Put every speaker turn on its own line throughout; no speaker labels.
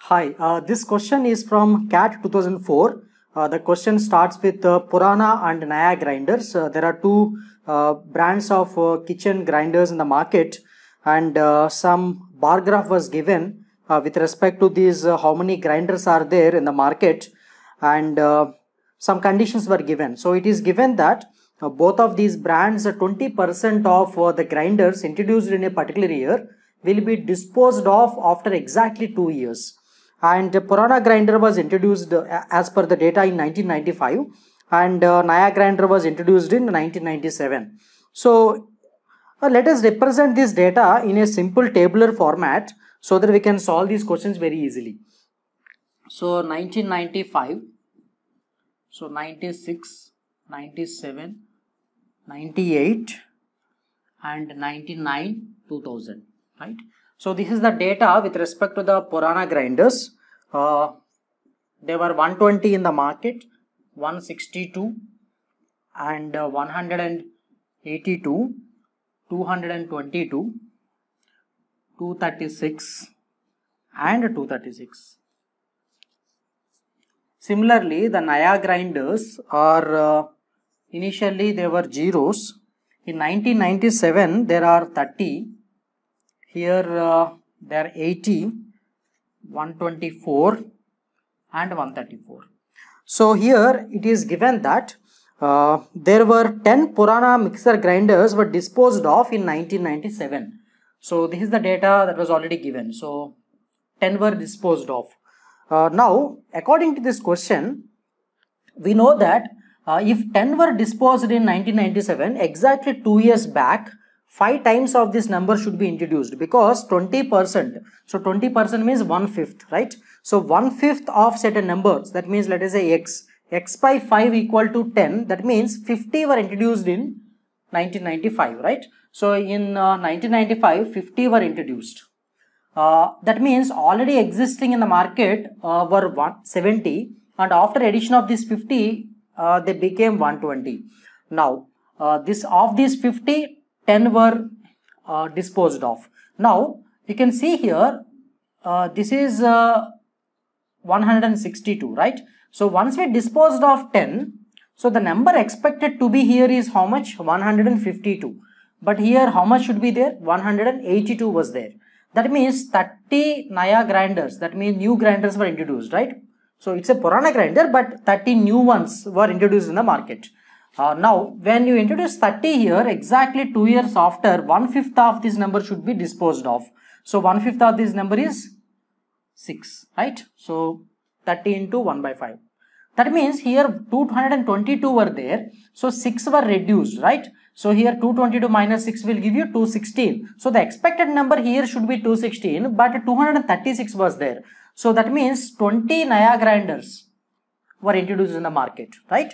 Hi, this question is from CAT 2004. The question starts with Purana and Naya grinders. There are two brands of kitchen grinders in the market, and some bar graph was given with respect to these how many grinders are there in the market, and some conditions were given. So it is given that both of these brands 20% of the grinders introduced in a particular year will be disposed of after exactly 2 years. And Purana grinder was introduced as per the data in 1995, and Naya grinder was introduced in 1997. So let us represent this data in a simple tabular format so that we can solve these questions very easily. So 1995, so 96, 97, 98 and 99, 2000, right? So this is the data with respect to the Purana grinders. There were 120 in the market, 162 and 182, 222, 236 and 236. Similarly, the Naya grinders are initially they were zeros. In 1997 there are 30. Here there are 80, 124 and 134. So here it is given that there were 10 Purana mixer grinders were disposed of in 1997. So this is the data that was already given. So 10 were disposed of. Now according to this question, we know that if 10 were disposed in 1997, exactly 2 years back, 5 times of this number should be introduced, because 20%. So 20% means 1/5, right? So 1/5 of certain numbers, that means let us say x by 5 equal to 10, that means 50 were introduced in 1995, right? So in 1995, 50 were introduced. That means already existing in the market were 170, and after addition of this 50, they became 120. Now this of these 50, 10 were disposed of. Now you can see here this is 162, right? So once we disposed of 10, so the number expected to be here is how much? 152. But here how much should be there? 182 was there. That means 30 Naya grinders, that means new grinders were introduced, right? So it's a Purana grinder, but 30 new ones were introduced in the market. Now when you introduce 30 here, exactly 2 years after, 1/5 of this number should be disposed of. So 1/5 of this number is 6, right? So 30 into 1/5. That means here 222 were there, so 6 were reduced, right? So here 222 minus 6 will give you 216. So the expected number here should be 216, but 236 was there. So that means 20 Naya grinders were introduced in the market, right?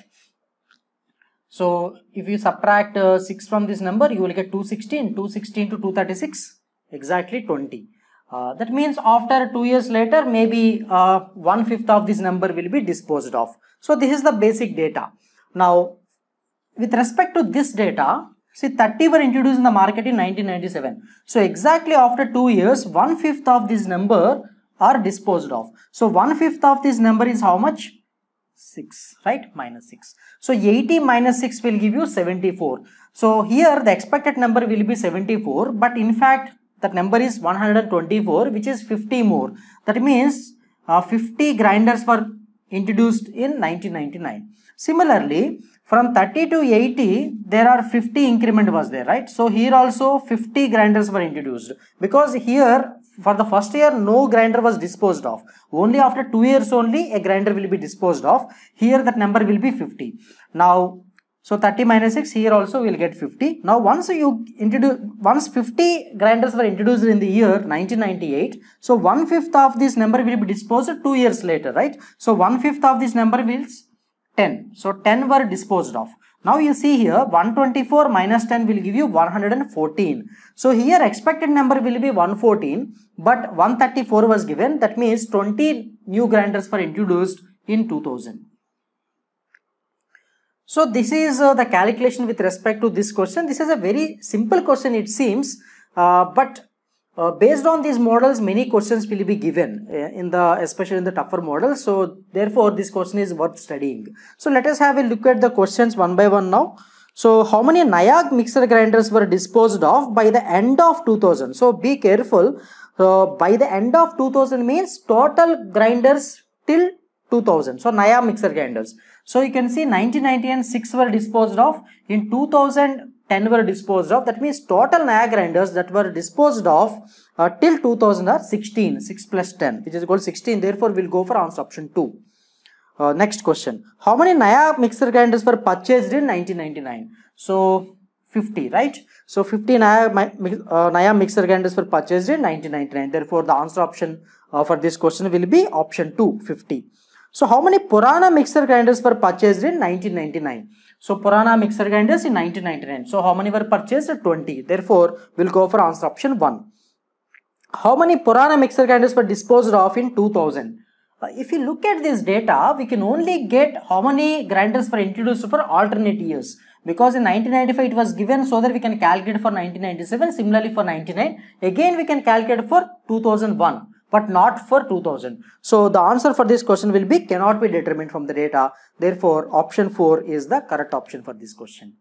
So if you subtract 6 from this number, you will get 216. 216 to 236, exactly 20. That means after 2 years later, maybe 1/5 of this number will be disposed of. So this is the basic data. Now with respect to this data, see 30 were introduced in the market in 1997. So exactly after 2 years, 1/5 of this number are disposed of. So 1/5 of this number is how much? 6, right? Minus 6. So 80 minus 6 will give you 74. So here the expected number will be 74, but in fact that number is 124, which is 50 more. That means 50 grinders were introduced in 1999. Similarly, from 30 to 80, there are 50 increment was there, right? So here also 50 grinders were introduced, because here for the first year no grinder was disposed of. Only after 2 years only a grinder will be disposed of. Here that number will be 50. Now so 30 minus 6, here also we will get 50. Now once 50 grinders were introduced in the year 1998, so 1/5 of this number will be disposed 2 years later, right? So 1/5 of this number is 10. So 10 were disposed of. Now you see here 124 minus 10 will give you 114. So here expected number will be 114, but 134 was given. That means 20 new grinders were introduced in 2000. So this is the calculation with respect to this question. This is a very simple question it seems, but Based on these models, many questions will be given especially in the tougher models. So therefore, this question is worth studying. So let us have a look at the questions one by one now. So how many Naya mixer grinders were disposed of by the end of 2000? So be careful. By the end of 2000 means total grinders till 2000. So Naya mixer grinders. So you can see 1999 6 were disposed of. In 2010 were disposed of. That means total Naya grinders that were disposed of till 2000 are 16. 6 plus 10, which is equal to 16. Therefore, we'll go for answer option 2. Next question. How many Naya mixer grinders were purchased in 1999? So 50, right? So 50 Naya mixer grinders were purchased in 1999. Therefore, the answer option for this question will be option 2, 50. So how many Purana mixer grinders were purchased in 1999? So Purana mixer grinders in 1999. So how many were purchased? 20. Therefore, we'll go for answer option 1. How many Purana mixer grinders were disposed of in 2000? If you look at this data, we can only get how many grinders were introduced for alternate years. Because in 1995 it was given, so that we can calculate for 1997. Similarly for 99. Again we can calculate for 2001. But not for 2000. So the answer for this question will be cannot be determined from the data. Therefore, option 4 is the correct option for this question.